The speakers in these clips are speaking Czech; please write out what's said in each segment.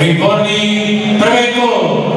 Výborný první kolo.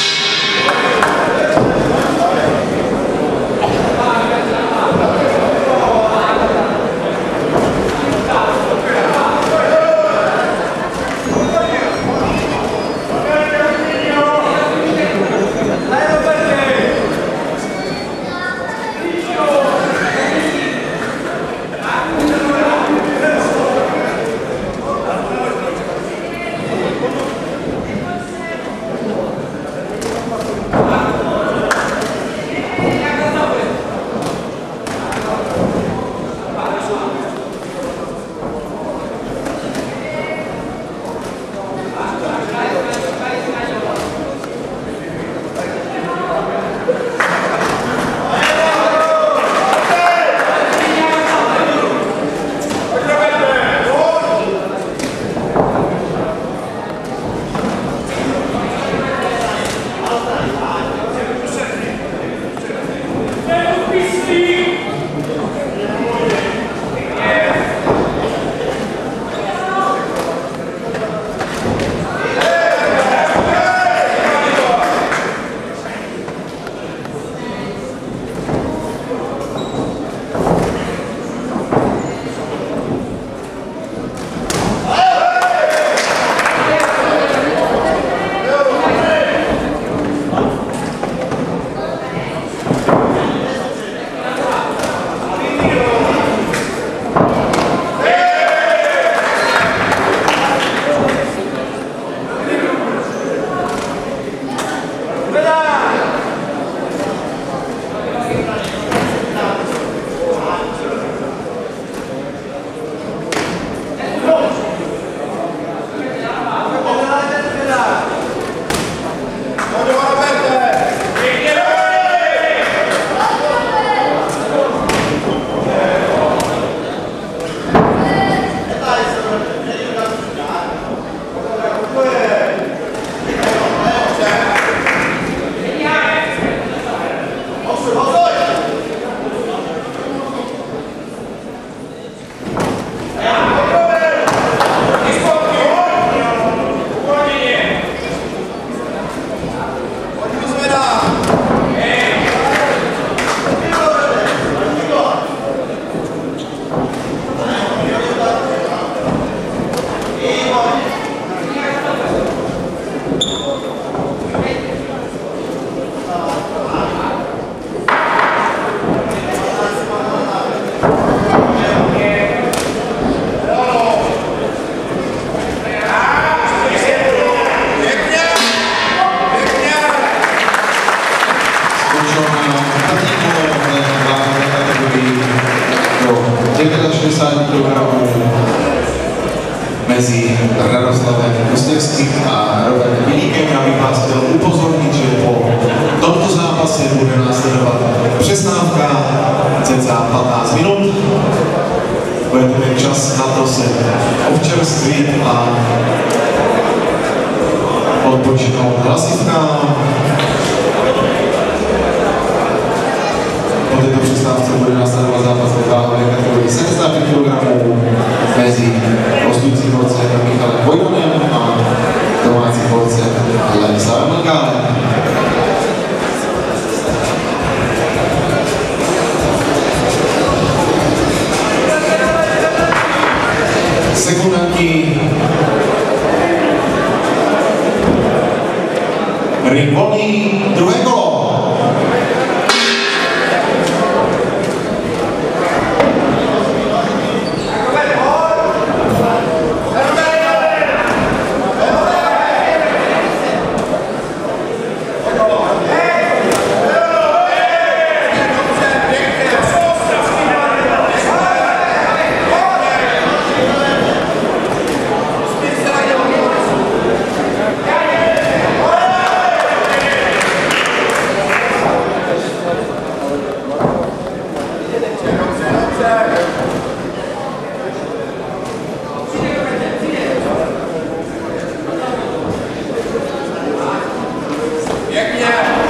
Mezi Radoslavem Kostěvským a Robertem Vilíkem. Já bych vás chtěl upozornit, že po tomto zápase bude následovat přestávka cca 15 minut. Bude to mít čas na to se občerstvit a odpočinout hlasivkám. Po této přestávce bude následovat zápas ve váhové kategorii 75 kg mezi hostujícím borcem Michalem Vojvonem a domácím borcem Ladislavem Mlkálem. Sekundantní ring volný, druhé kolo. Pěkně!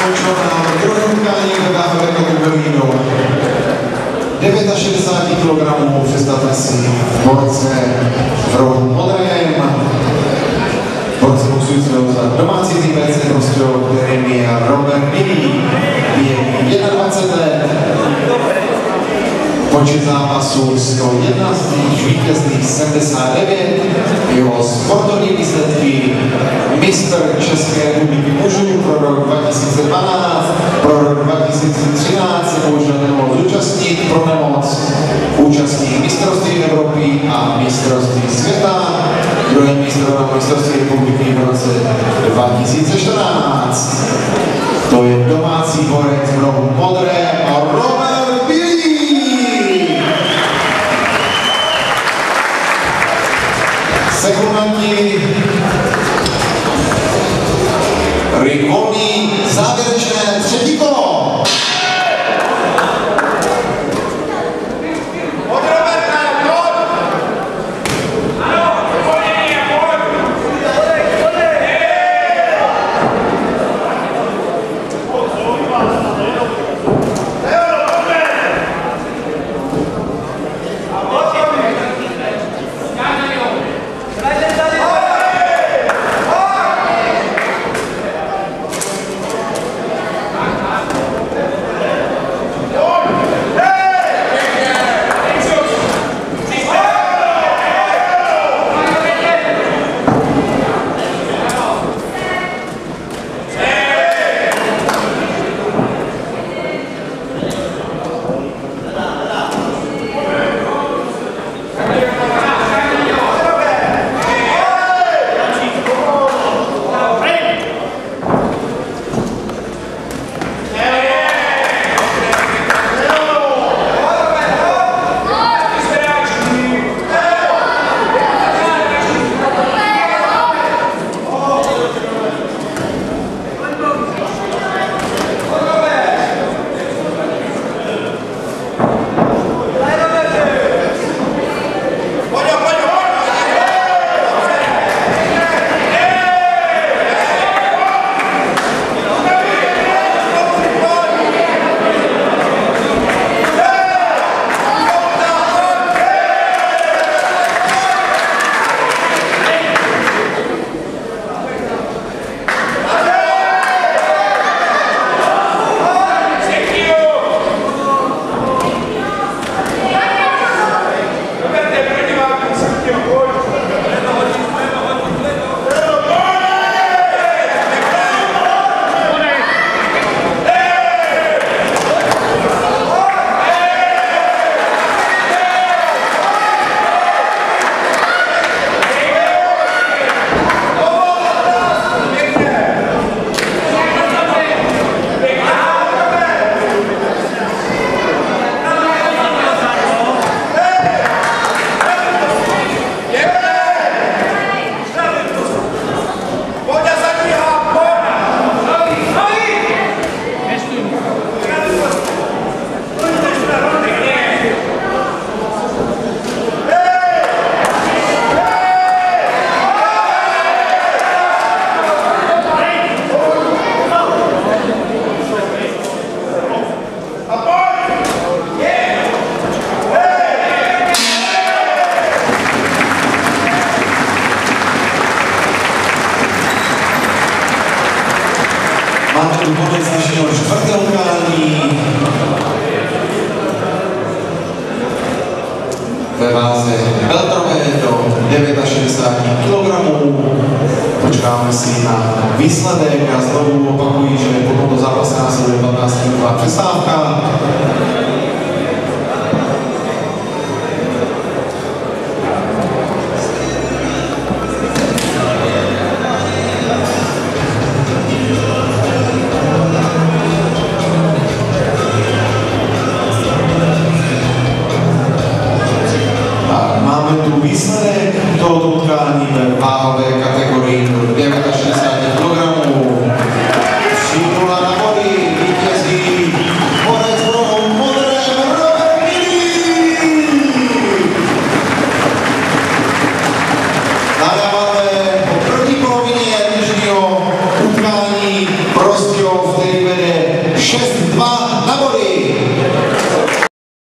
Skončila nám druhé utkání ve váhové kategorii do 69 kg. Představte si borce v rohu modrém. Borce boxujícího za domácí tým BC Prostějov, kterým je Robert Bilý. Je 21 let. Počet zápasů 101 z nich vítězných 79. Jeho sportovní výsledky mistr České republiky mužů pro rok 2012, pro rok 2013 se bohužel nemohl zúčastnit pro nemoc, účastník mistrovství Evropy a mistrovství světa, druhé místo na mistrovství republiky v roce 2014. To je domácí borec v rohu modré a Robert Bilý. Sekundanti Rick Volný, závěrečné třetí kolo. Máme tu konec dnešního čtvrtého utkání ve váze welterové do 69 kg. Počkáme si na výsledek a znovu opakuji, že po tomto zápase následuje 15-minutová přestávka. Výsledek tohoto utkání ve váhové kategorii 69 kg. Prostějov, který vede 6-2.